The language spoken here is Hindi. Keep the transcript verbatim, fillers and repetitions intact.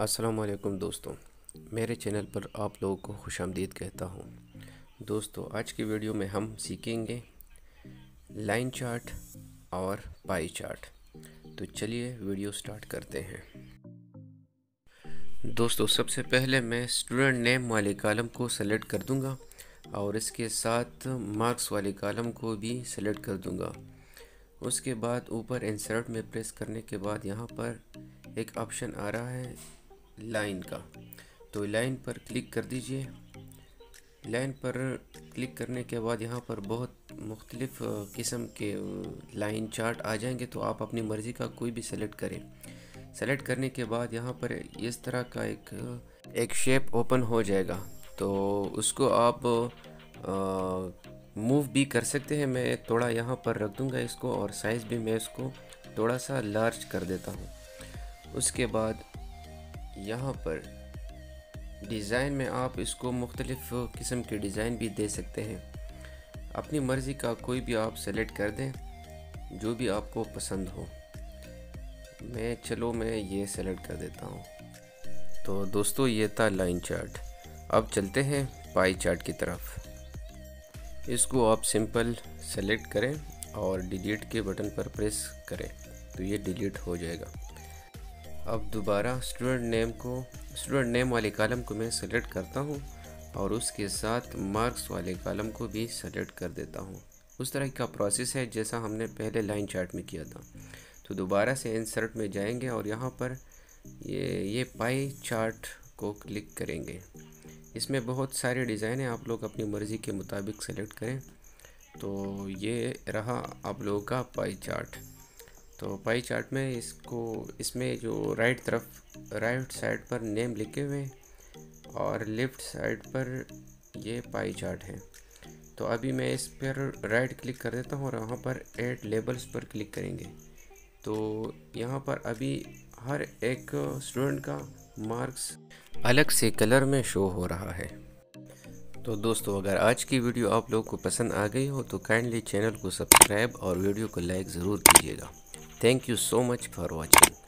अस्सलाम वालेकुम दोस्तों, मेरे चैनल पर आप लोगों को खुशामदीद कहता हूँ। दोस्तों, आज की वीडियो में हम सीखेंगे लाइन चार्ट और पाई चार्ट। तो चलिए वीडियो स्टार्ट करते हैं। दोस्तों, सबसे पहले मैं स्टूडेंट नेम वाले कॉलम को सेलेक्ट कर दूंगा और इसके साथ मार्क्स वाले कॉलम को भी सेलेक्ट कर दूंगा। उसके बाद ऊपर इंसर्ट में प्रेस करने के बाद यहाँ पर एक ऑप्शन आ रहा है लाइन का, तो लाइन पर क्लिक कर दीजिए। लाइन पर क्लिक करने के बाद यहाँ पर बहुत मुख्तलिफ़ किस्म के लाइन चार्ट आ जाएंगे, तो आप अपनी मर्ज़ी का कोई भी सेलेक्ट करें। सेलेक्ट करने के बाद यहाँ पर इस तरह का एक एक शेप ओपन हो जाएगा, तो उसको आप मूव भी कर सकते हैं। मैं थोड़ा यहाँ पर रख दूँगा इसको, और साइज़ भी मैं इसको थोड़ा सा लार्ज कर देता हूँ। उसके बाद यहाँ पर डिज़ाइन में आप इसको मुख्तलिफ़ किस्म के डिज़ाइन भी दे सकते हैं। अपनी मर्ज़ी का कोई भी आप सेलेक्ट कर दें, जो भी आपको पसंद हो। मैं चलो मैं ये सेलेक्ट कर देता हूँ। तो दोस्तों, ये था लाइन चार्ट। अब चलते हैं पाई चार्ट की तरफ। इसको आप सिंपल सेलेक्ट करें और डिलीट के बटन पर प्रेस करें, तो ये डिलीट हो जाएगा। अब दोबारा स्टूडेंट नेम को स्टूडेंट नेम वाले कॉलम को मैं सेलेक्ट करता हूँ और उसके साथ मार्क्स वाले कॉलम को भी सेलेक्ट कर देता हूँ। उस तरह का प्रोसेस है जैसा हमने पहले लाइन चार्ट में किया था। तो दोबारा से इंसर्ट में जाएंगे और यहाँ पर ये ये पाई चार्ट को क्लिक करेंगे। इसमें बहुत सारे डिज़ाइन हैं, आप लोग अपनी मर्ज़ी के मुताबिक सेलेक्ट करें। तो ये रहा आप लोगों का पाई चार्ट। तो पाई चार्ट में इसको इसमें जो राइट तरफ राइट साइड पर नेम लिखे हुए हैं और लेफ़्ट साइड पर ये पाई चार्ट है। तो अभी मैं इस पर राइट क्लिक कर देता हूँ और यहाँ पर ऐड लेबल्स पर क्लिक करेंगे। तो यहाँ पर अभी हर एक स्टूडेंट का मार्क्स अलग से कलर में शो हो रहा है। तो दोस्तों, अगर आज की वीडियो आप लोगों को पसंद आ गई हो तो काइंडली चैनल को सब्सक्राइब और वीडियो को लाइक ज़रूर कीजिएगा। Thank you so much for watching.